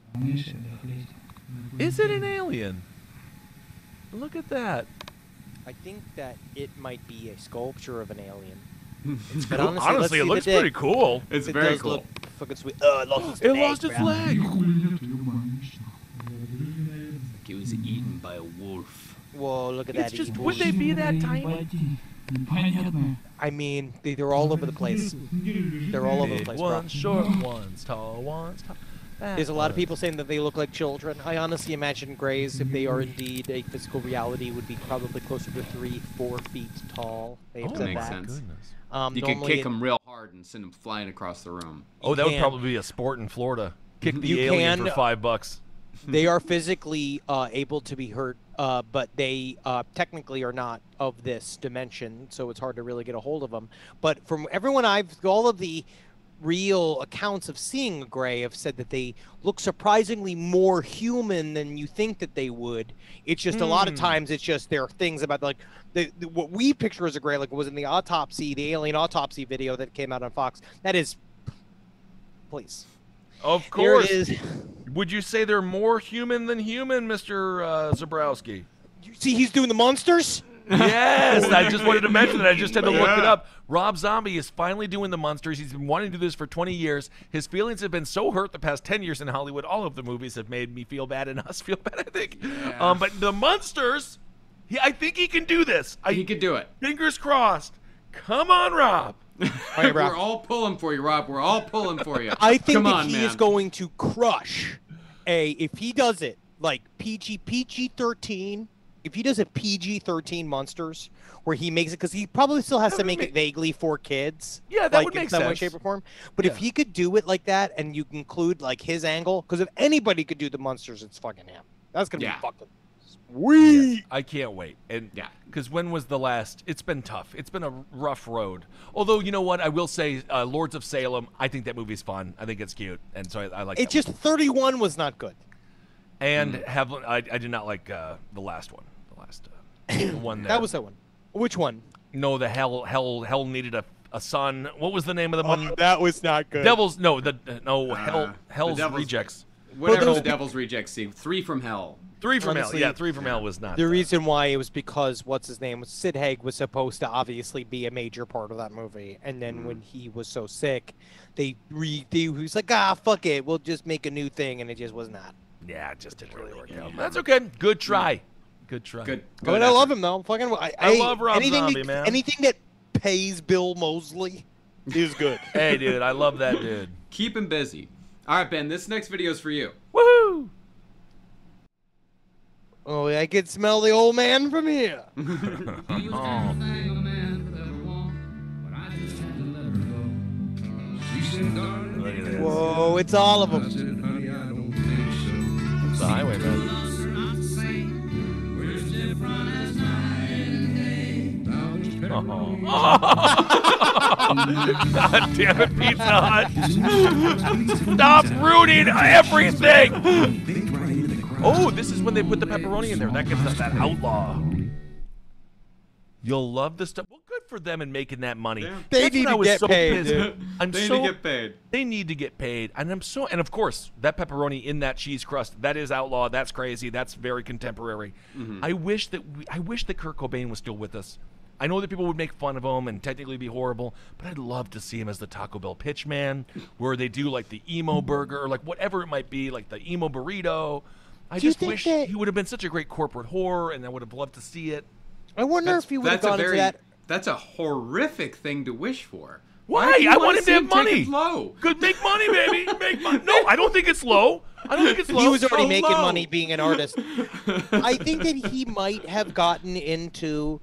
Is it an alien? Look at that. I think that it might be a sculpture of an alien. But honestly, let's honestly, see it the looks dick. pretty cool. It's It very does cool. look fucking sweet. It lost its It leg, lost its bro. leg. Хули нету, ебанешь. It was eaten by a wolf. Whoa, look at It's that. just, evil would they be that tiny? Непонятно. I mean, they're all over the place. They're all over the Big place, bro. ones, short ones, tall ones. There's a lot of people saying that they look like children. I honestly imagine Greys, if they are indeed a physical reality, would be probably closer to 3-4 feet tall. They have Oh, said makes that. sense. goodness. You could Normally kick them real hard and send them flying across the room. Oh, that would can. probably be a sport in Florida. Kick the You alien can- for $5. They are physically able to be hurt, but they technically are not of this dimension, so it's hard to really get a hold of them. But from everyone all of the real accounts of seeing a Grey have said that they look surprisingly more human than you think that they would. It's just a lot of times it's just there are things about like what we picture as a Grey, like it was in the alien autopsy video that came out on Fox. That is, please. Of Here course. it is. Would you say they're more human than human, Mr. Zabrowski? You see, he's doing the monsters. Yes, I just wanted to mention that. I just had to look it up. Rob Zombie is finally doing the monsters. He's been wanting to do this for 20 years. His feelings have been so hurt the past 10 years in Hollywood. All of the movies have made me feel bad and us feel bad, I think. Yeah. But the monsters, I think he can do this. He could do it. Fingers crossed. Come on, Rob. All right, Rob. We're all pulling for you, Rob. We're all pulling for you. I think Come that on, he man. is going to crush if he does it like PG-13. If he does a PG-13 Monsters, where he makes it, because he probably still has to make it vaguely for kids. Yeah, that like, would make in some way, sense. shape, or form. But if he could do it like that, and you include like his angle, because if anybody could do the Monsters, it's fucking him. That's gonna be fucking sweet. I can't wait. And Yeah. because when was the last? It's been tough. It's been a rough road. Although, you know what? I will say, Lords of Salem, I think that movie's fun. I think it's cute. And so I like It that just 31 was not good. one. And I did not like the last one. The last one That was that one. Which one? No, the hell needed a son. What was the name of the one? That was not good. Hell's Devil's- Rejects. Whatever those the Devil's Rejects see. 3 from Hell. 3 from Honestly, Hell. Yeah, 3 from Hell was not. The reason why it was because what's his name, Sid Haig, was supposed to obviously be a major part of that movie, and then when he was so sick, he was like, fuck it, we'll just make a new thing, and it just was not. Yeah, it just didn't really work out. That's okay. Good try. Good try. Good. But I love him though. Fucking, I love Rob anything Zombie, that, man. Anything that pays Bill Moseley is good. Hey, dude, I love that dude. Keep him busy. All right, Ben, this next video is for you. Woohoo! Oh, I can smell the old man from here. Look at this. Whoa, it's all of them. It's the Highwayman. God damn it, Pizza Hut! Stop ruining everything! Oh, this is when they put the pepperoni in there. That gives us that outlaw. You'll love this stuff. Well, good for them in making that money. Yeah. They That's need when I to was get so paid, pissed. dude. They need to get paid. They need to get paid, and and of course that pepperoni in that cheese crust, that is outlaw. That's crazy. That's very contemporary. I wish that Kurt Cobain was still with us. I know that people would make fun of him and technically be horrible, but I'd love to see him as the Taco Bell pitchman, where they do like the emo burger or like whatever it might be, like the emo burrito. I Do you just think wish that- he would have been such a great corporate whore, and I would have loved to see it. I wonder if he would have That's a gone into very. that. That's a horrific thing to wish for. Why? do you I wanna want him see to have take money. it low? Good, make money, baby. Make money. No, I don't think it's low. I don't think it's low. He was already so making low. money being an artist. I think that he might have gotten into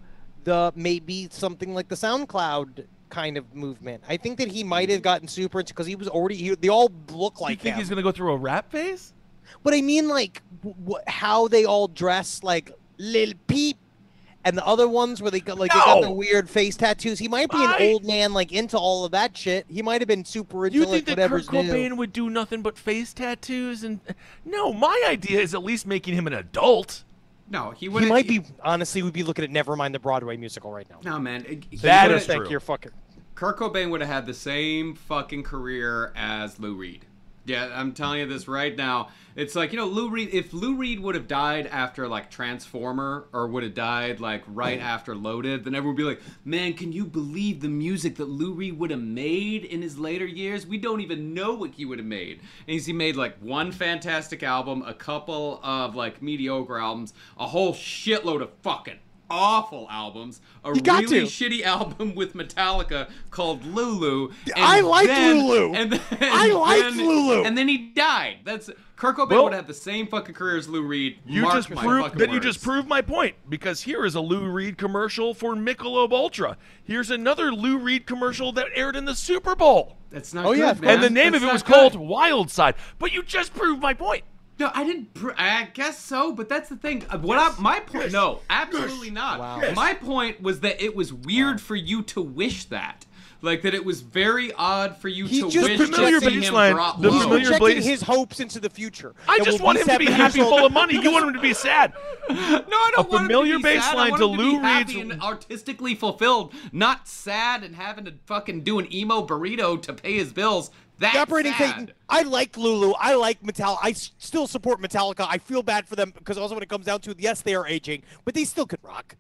maybe something like the SoundCloud kind of movement. I think that he might have gotten super into, because he was already. They all look You like think him. he's gonna go through a rap phase? But I mean, like how they all dress like Lil Peep, and the other ones where they got they got the No! weird face tattoos. He might be an old man like into all of that shit. He might have been super into You like think that Kurt whatever's new. Cobain would do nothing but face tattoos? And no, my idea is at least making him an adult. No, he He would. might be honestly. We'd be looking at Nevermind the Broadway musical right now. No, man. That You is think true. you're fucking. Kurt Cobain would have had the same fucking career as Lou Reed. Yeah, I'm telling you this right now. It's like, Lou Reed, if Lou Reed would have died after like Transformer, or would have died like right after Loaded, then everyone would be like, man, can you believe the music that Lou Reed would have made in his later years? We don't even know what he would have made. And he made like one fantastic album, a couple of like mediocre albums, a whole shitload of fucking awful albums, a You got really to. shitty album with Metallica called Lulu. and I liked then- Lulu. And then, I liked then- Lulu. And then he died. That's Kurt Cobain Well, would have the same fucking career as Lou Reed. You Mark just my proved fucking that. You words. just proved my point, because here is a Lou Reed commercial for Michelob Ultra. Here's another Lou Reed commercial that aired in the Super Bowl, That's not Oh, good, yeah, man. and the name That's of it was not called good. Wild Side. But you just proved my point. No, I didn't. I guess so, but that's the thing. My point. No, absolutely not. Wow. My point was that it was weird for you to wish that. Like that, it was very odd for you He's to just wish familiar to see him baseline, drop the low. He's familiar projecting blaze- his hopes into the future. I That just will want him to be 7 happy, years full old. of money. You want him to be sad. No, I don't want familiar him to be sad. I baseline want to him to Lou be happy Reed's- and artistically fulfilled, not sad and having to fucking do an emo burrito to pay his bills. That's Operating sad. Satan. I like Lulu. I like Metallica. I still support Metallica. I feel bad for them because also when it comes down to it, yes, they are aging, but they still could rock.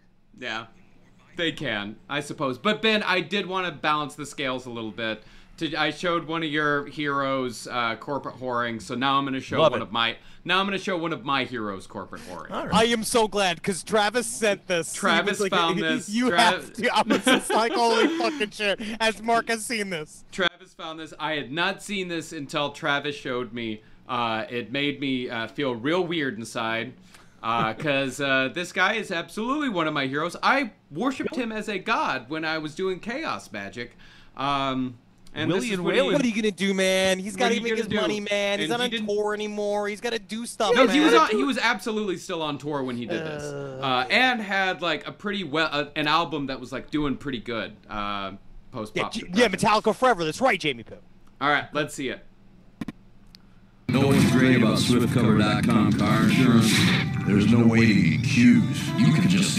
Yeah, they can, I suppose. But Ben, I did want to balance the scales a little bit. I showed one of your heroes corporate whoring, so now I'm going to show one of my heroes corporate whoring. All right. I am so glad because Travis sent this. Travis found this. You have to. I was just like, holy fucking shit. Has Mark has seen this? Travis found this. I had not seen this until Travis showed me. It made me feel real weird inside. Because this guy is absolutely one of my heroes. I worshipped him as a god when I was doing chaos magic. And William What are you gonna do, man? He's got to make his money, man. He's not on tour anymore. He's got to do stuff. No, man. he was absolutely still on tour when he did this, and had like a pretty an album that was like doing pretty good post pop. Yeah, Metallica Forever. That's right, Jamie Poo. All right, let's see it. Know what's great about SwiftCover.com car insurance? There's no waiting in queues. You can just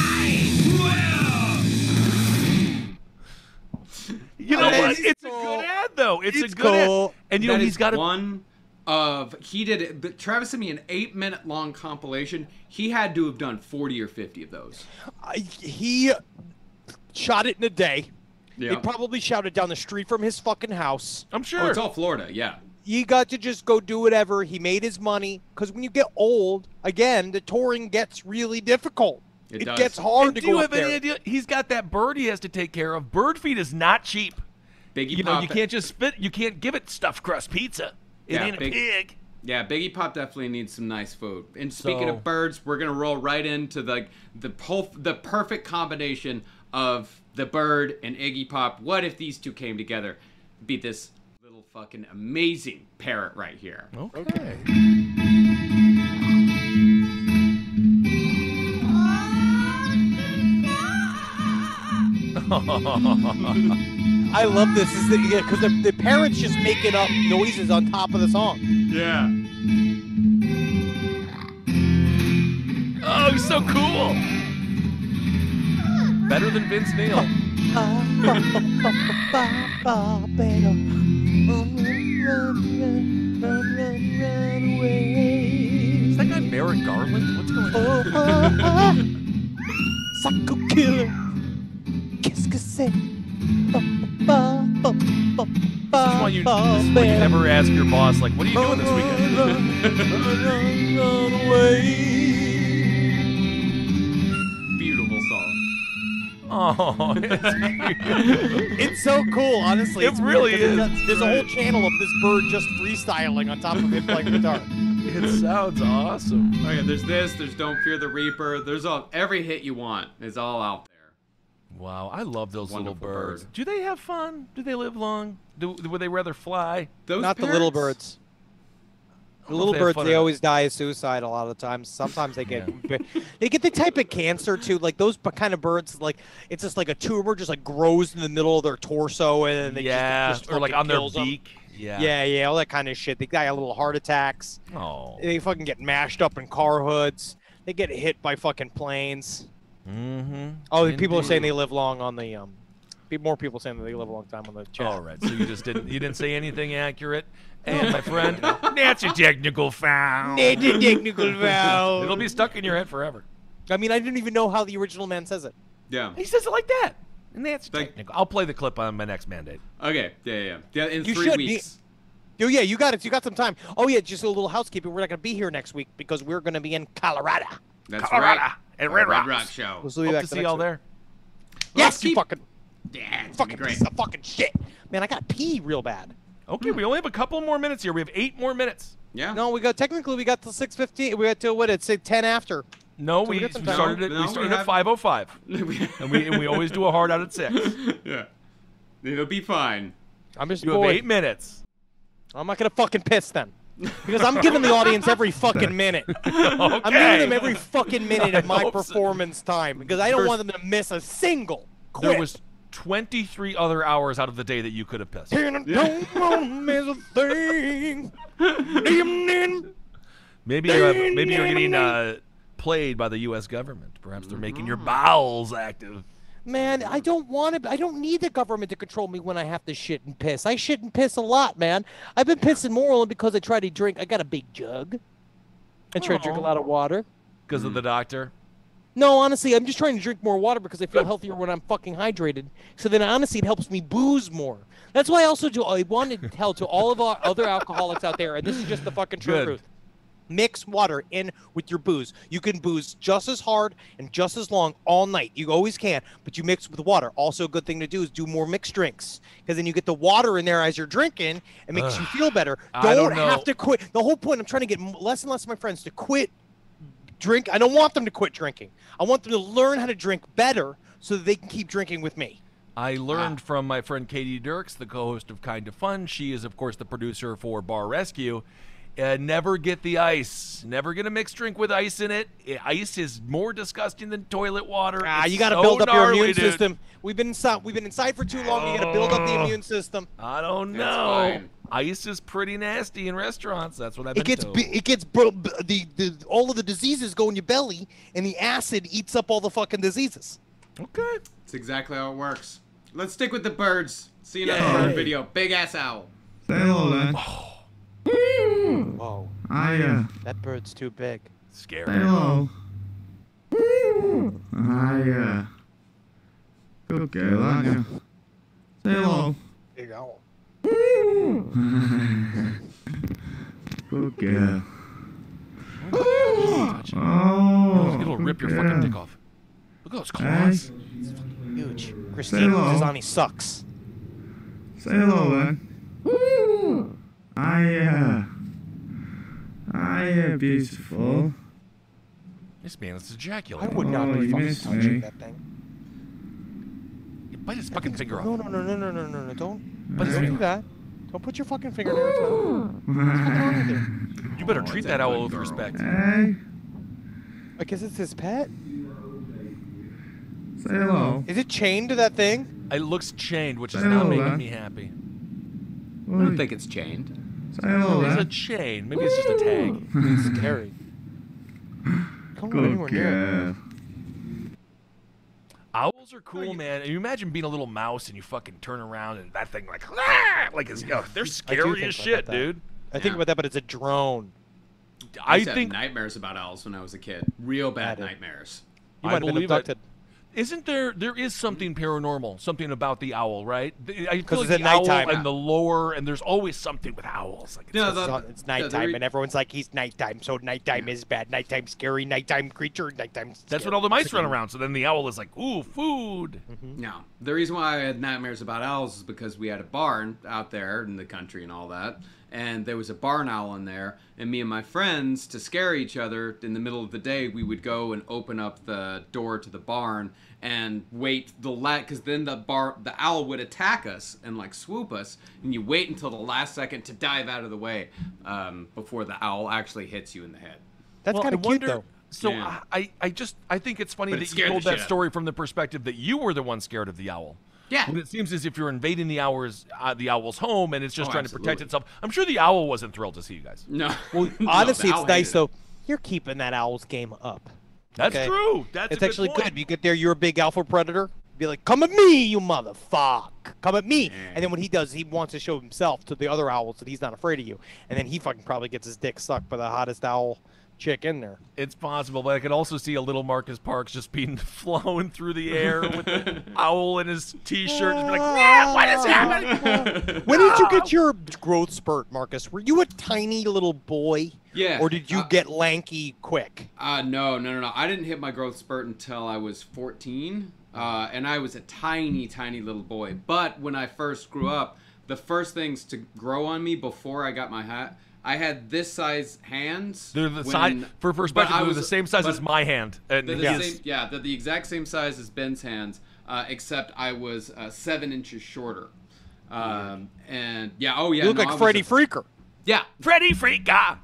You know what? It's a cool. good ad, though. It's a good cool. ad. And you know, That he's is got one of he did it. But Travis sent me an 8-minute long compilation. He had to have done 40 or 50 of those. He shot it in a day. Yeah. He probably shot it down the street from his fucking house. I'm sure. Oh, it's all Florida. Yeah. He got to just go do whatever. He made his money. Because when you get old, again, the touring gets really difficult. It does. gets hard And to do you go have up any there. idea? He's got that bird he has to take care of. Bird feed is not cheap. Biggie You know, Pop. you can't just spit. You can't give it stuffed crust pizza. It Yeah, ain't a pig. Yeah, Biggie Pop definitely needs some nice food. And speaking So- of birds, we're gonna roll right into the perfect combination of the bird and Iggy Pop. What if these two came together? Be this little fucking amazing parrot right here. Okay. I love this. Is because the parrot's just making up noises on top of the song. Yeah. Oh, he's so cool. Better than Vince Neil. Is that guy Merrick Garland? What's going on? Psycho killer. Qu'est-ce que c'est? This is why you never ask your boss, like, what are you doing this weekend? Beautiful song. Oh, It's so cool, honestly. It It's really weird 'cause is. There's a whole channel of this bird just freestyling on top of him playing guitar. it sounds awesome. Oh yeah, there's this. There's Don't Fear the Reaper. There's every hit you want is all out there. Wow, I love those Wonderful little birds. bird. Do they have fun? Do they live long? Would they rather fly? Those Not the little parrots- birds. I The don't know little if they have birds, fun they or- always die of suicide a lot of the times. Sometimes they get they get the type of cancer too. Like those kind of birds, like it's just like a tumor just like grows in the middle of their torso and then Yeah, just or like fucking on their kills them. beak. Yeah. Yeah, all that kind of shit. They got little heart attacks. Oh. They fucking get mashed up in car hoods. They get hit by fucking planes. Mm-hmm. Oh, people are saying they live long on the more people saying that they live a long time on the chat. All right, so you didn't say anything accurate. And my friend, that's a technical foul. Technical foul. It'll be stuck in your head forever. I mean, I didn't even know how the original man says it. Yeah. He says it like that. And that's Like- technical. I'll play the clip on my next mandate. Okay. Yeah. In You 3 should be- weeks. Oh yeah, you got it. You got some time. Oh yeah, just a little housekeeping. We're not gonna be here next week because we're gonna be in Colorado. That's Colorado right. and The Red Red Rocks. Rock Show. We'll be Hope back to the see next y'all week. there. Yes, you keep- fucking Yeah, it's gonna fucking be great. piece of fucking shit. Man, I gotta pee real bad. Okay, we only have a couple more minutes here. We have 8 more minutes. Yeah. No, we got till 6:15. We got till what? It's 10 after. No, we we got some time. started at No, we 5:05, and we always do a hard out at 6. Yeah. It'll be fine. I'm just You have bored. 8 minutes. I'm not gonna fucking piss then, because I'm giving the audience every fucking minute. I'm giving them every fucking minute of I my hope so. performance time because I don't want them to miss a single quit. There was 23 other hours out of the day that you could have pissed. And I don't want to miss a thing. Maybe you're getting played by the U.S. government. Perhaps they're making your bowels active. Man, I don't want to. I don't need the government to control me when I have to shit and piss. I shit and piss a lot, man. I've been pissing more only because I try to drink. I got a big jug. I try to drink a lot of water. Because of the doctor. No, honestly, I'm just trying to drink more water because I feel healthier when I'm fucking hydrated. So then, honestly, it helps me booze more. That's why I also do. I wanted to tell to all of our other alcoholics out there, and this is just the fucking truth. Mix water in with your booze. You can booze just as hard and just as long all night. You always can, but you mix with water. Also, a good thing to do is do more mixed drinks, because then you get the water in there as you're drinking. It makes you feel better. Don't have to quit. The whole point, I'm trying to get less and less of my friends to quit drink. I don't want them to quit drinking. I want them to learn how to drink better so that they can keep drinking with me. I learned from my friend Katie Dirks, the co-host of Kind of Fun. She is, of course, the producer for Bar Rescue. Never get the ice. Never get a mixed drink with ice in it. Ice is more disgusting than toilet water. You got to build up your immune system. We've been inside for too long. You got to build up the immune system. I don't know. Ice is pretty nasty in restaurants. That's what I've been told. It gets all of the diseases go in your belly, and the acid eats up all the fucking diseases. Okay. That's exactly how it works. Let's stick with the birds. See you in another bird video. Big ass owl. Say hello, man. Whoa. That bird's too big. Scary. Say hello. Good girl, aren't you? Say hello. Big owl. Good girl. It'll rip your fucking dick off. Look at those claws. Huge. Christine Tizani sucks. Say hello, man. Beautiful. This man is ejaculating. I would not be you fucking missed touching me. that thing. Bite his fucking finger off. No, don't But do that. Don't put your fucking finger in its mouth. What's wrong with you? You better treat that owl with respect. Hey, I guess it's his pet. say hello. Is it chained to that thing? It looks chained, which is Say not hello, making man. me happy. I don't think it's chained. Say hello, It's a man. chain. Maybe it's just a tag. It's scary. Come on, anywhere Good near it. girl. Owls are cool, man. And you imagine being a little mouse and you fucking turn around and that thing they're scary as shit, dude. I think about that, but it's a drone. I used to have nightmares about owls when I was a kid. Real bad nightmares. You I might have been believe abducted. Isn't there is something paranormal, something about the owl, right? I feel like it's at the owl nighttime. and the lore, and there's always something with owls. Like It's nighttime, and everyone's like, he's nighttime, so nighttime is bad. Nighttime scary, nighttime creature, nighttime scary. that's what all the mice run around. So then the owl is like, ooh, food. No. The reason why I had nightmares about owls is because we had a barn out there in the country and all that. And there was a barn owl in there. And me and my friends, to scare each other in the middle of the day, we would go and open up the door to the barn and wait because then the owl would attack us and like swoop us. And you wait until the last second to dive out of the way before the owl actually hits you in the head. That's kind of cute, though. So Yeah. I think it's funny But it that you scared told the that shit out. story from the perspective that you were the one scared of the owl. Yeah. When it seems as if you're invading the owl's home and it's just Oh, trying to protect absolutely. itself. I'm sure the owl wasn't thrilled to see you guys. No. Well, No, honestly, the it's owl nice, hated it. though. You're keeping that owl's game up. That's Okay. true. That's It's a actually point. good. You get there, you're a big alpha predator. Be like, come at me, you motherfucker. Come at me. And then what he does, he wants to show himself to the other owls that he's not afraid of you. And then he fucking probably gets his dick sucked by the hottest owl chick in there. It's possible, but I could also see a little Marcus Parks just being flown through the air with the owl in his t-shirt, just be like, what is happening? When did you get your growth spurt, Marcus? Were you a tiny little boy? Yeah. Or did you get lanky quick? No. I didn't hit my growth spurt until I was 14, and I was a tiny, tiny little boy. But when I first grew up, the first things to grow on me before I got my hat, I had this size hands. They're the size, for perspective, they're the same size as my hand. And They're the exact same size as Ben's hands, except I was 7 inches shorter. And yeah, oh yeah. You look like Freddy Freaker. Yeah. Freddy Freaker!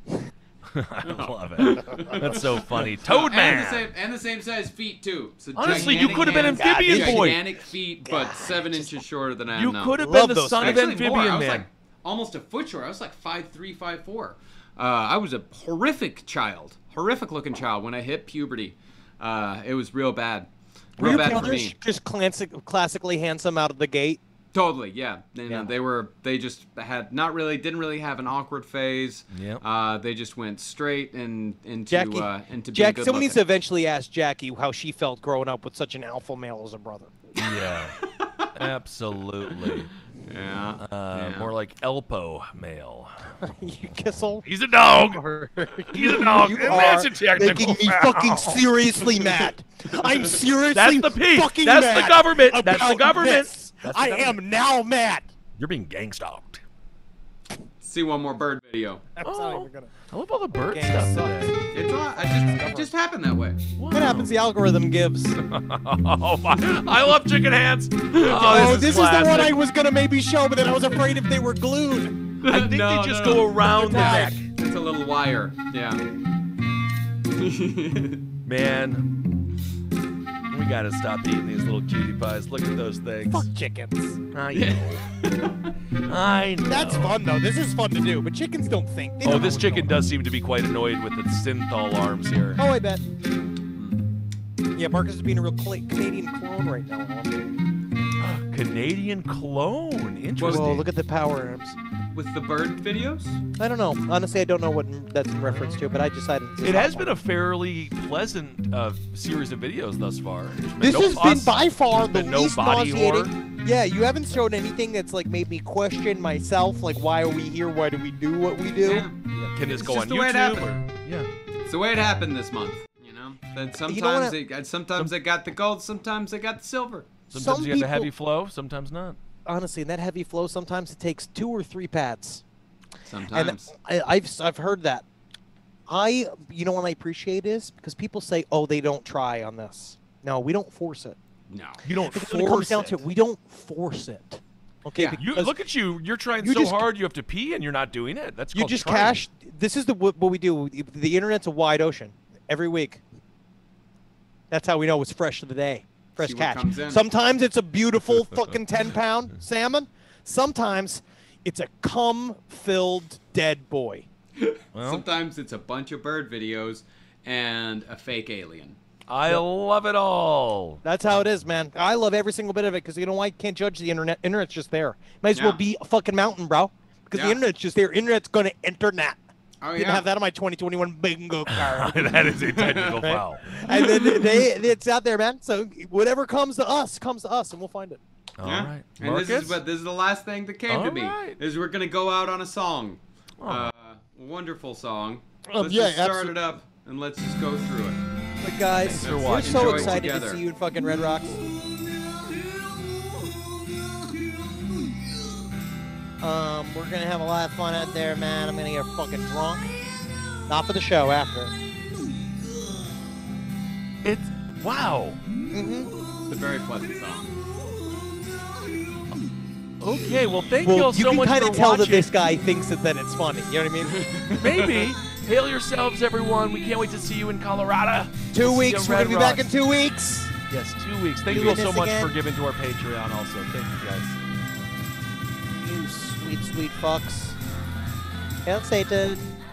I love it. That's so funny. Toad Man! And the same size feet, too. So Honestly, you could have been hands, Amphibian Boy. Gigantic feet, but 7 inches shorter than I am You now. could have been Love the those son of Actually, Amphibian more. I was Man. like almost a foot short. I was like 5'3", 5'4". I was a horrific child. Horrific looking child when I hit puberty. It was real bad. Were Real your bad for brothers me. just classically handsome out of the gate? Totally, yeah. Yeah. They just didn't really have an awkward phase. Yep. They just went straight into Jackie, being Jack, good someone needs to looking. eventually ask Jackie how she felt growing up with such an alpha male as a brother. Yeah. Absolutely. Yeah. More like Elpo male. You kissel. He's a dog. He's a dog. You And are that's a technical making me foul. fucking seriously mad. I'm seriously That's the P. fucking That's mad the government. That's the about government. this. That's the I government. am now mad. You're being gang-stalked. See one more bird video. I'm not even gonna. I love all the bird Gang stuff sucks. today. It just happened that way. Wow. What happens? The algorithm gives. Oh my! I love chicken hands. Oh, this is the one classic. I was gonna maybe show, but then I was afraid if they were glued. I think No, they just no, go no. around the neck. It's a little wire. Yeah. Man, we gotta stop eating these little cutie pies. Look at those things. Fuck chickens. I know. I know. That's fun though. This is fun to do, but chickens don't think. They Oh, don't this know what's chicken going does seem to be quite annoyed with its synthol arms here. on. Oh, I bet. Yeah, Marcus is being a real Canadian clone right now. Canadian clone. Interesting. Whoa, look at the power arms. With the bird videos? I don't know. Honestly, I don't know what that's in reference to, but I decided to It has been a fairly pleasant series of videos thus far. This has been by far the been no least body nauseating. horror. Yeah, you haven't shown anything that's like made me question myself, like why are we here? Why do we do what we do? Yeah. Can this It's go just on the way it YouTube? happened. Or, yeah. It's the way it happened this month. You know? Then sometimes You know what sometimes they got the gold, sometimes they got the silver. Sometimes Some you have a heavy people- flow, sometimes not. Honestly, in that heavy flow, sometimes it takes 2 or 3 pads. Sometimes. And I've heard that. You know what I appreciate is because people say, oh, they don't try on this. No, we don't force it. No. You don't Because when it comes force down it. to it, we don't force it. Okay, Yeah. You, because look at you. You're trying you so just- hard you have to pee and you're not doing it. That's you called just trying. cash. This is what we do. The internet's a wide ocean. Every week. That's how we know it's fresh of the day. Fresh See what catch. comes in. Sometimes it's a beautiful fucking 10-pound salmon. Sometimes it's a cum-filled dead boy. Well, Sometimes it's a bunch of bird videos and a fake alien. I love it all. That's how it is, man. I love every single bit of it because you know why? I can't judge the internet. Internet's just there. Might as well Yeah. be a fucking mountain, bro. Because the Yeah. internet's just there. Internet's gonna internet. Oh, Didn't have that on my 2021 bingo card. That is a technical Right? foul. And then it's out there, man. So whatever comes to us, and we'll find it. All Yeah. right. And Marcus? this is the last thing that came All to me. right. Is we're gonna go out on a song. Oh. Wonderful song. Oh, Let's yeah, just start absolutely. it up and let's just go through it. But guys, Thanks for we're watching. so Enjoy it excited to together. see you in fucking Red Rocks. We're gonna have a lot of fun out there, man. I'm gonna get fucking drunk. Not for the show, after. It's wow. Mm-hmm. It's a very pleasant song. Okay, well, thank Well, you all you so can much kind for of tell watching. that this guy thinks that it's funny. You know what I mean? Maybe. Hail yourselves, everyone. We can't wait to see you in Colorado. 2 See weeks. you We're at gonna be Red back Rocks. in 2 weeks. Yes, 2 weeks. Thank Doing you all so this much again. for giving to our Patreon also. Thank you, guys. You sweet, sweet fucks. Hail Satan.